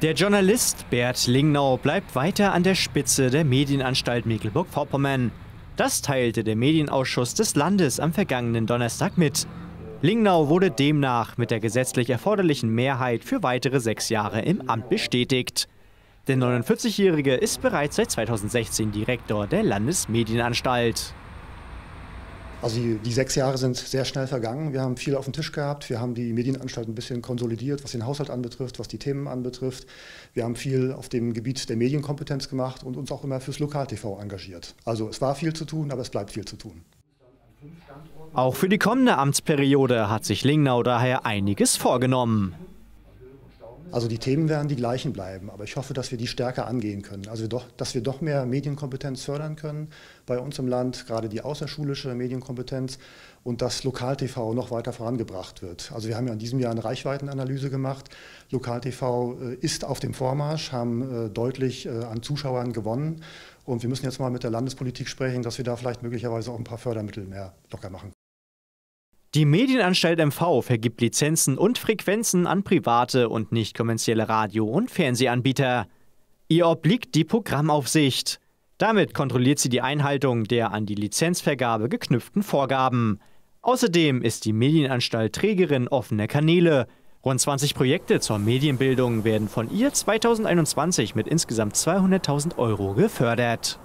Der Journalist Bert Lingnau bleibt weiter an der Spitze der Medienanstalt Mecklenburg-Vorpommern. Das teilte der Medienausschuss des Landes am vergangenen Donnerstag mit. Lingnau wurde demnach mit der gesetzlich erforderlichen Mehrheit für weitere 6 Jahre im Amt bestätigt. Der 49-Jährige ist bereits seit 2016 Direktor der Landesmedienanstalt. Also die 6 Jahre sind sehr schnell vergangen. Wir haben viel auf dem Tisch gehabt. Wir haben die Medienanstalt ein bisschen konsolidiert, was den Haushalt anbetrifft, was die Themen anbetrifft. Wir haben viel auf dem Gebiet der Medienkompetenz gemacht und uns auch immer fürs Lokal-TV engagiert. Also es war viel zu tun, aber es bleibt viel zu tun. Auch für die kommende Amtsperiode hat sich Lingnau daher einiges vorgenommen. Also die Themen werden die gleichen bleiben, aber ich hoffe, dass wir die stärker angehen können. Also dass wir doch mehr Medienkompetenz fördern können bei uns im Land, gerade die außerschulische Medienkompetenz, und dass Lokal-TV noch weiter vorangebracht wird. Also wir haben ja in diesem Jahr eine Reichweitenanalyse gemacht. Lokal-TV ist auf dem Vormarsch, haben deutlich an Zuschauern gewonnen. Und wir müssen jetzt mal mit der Landespolitik sprechen, dass wir da vielleicht möglicherweise auch ein paar Fördermittel mehr locker machen. Die Medienanstalt MV vergibt Lizenzen und Frequenzen an private und nicht kommerzielle Radio- und Fernsehanbieter. Ihr obliegt die Programmaufsicht. Damit kontrolliert sie die Einhaltung der an die Lizenzvergabe geknüpften Vorgaben. Außerdem ist die Medienanstalt Trägerin offener Kanäle. Rund 20 Projekte zur Medienbildung werden von ihr 2021 mit insgesamt 200.000 € gefördert.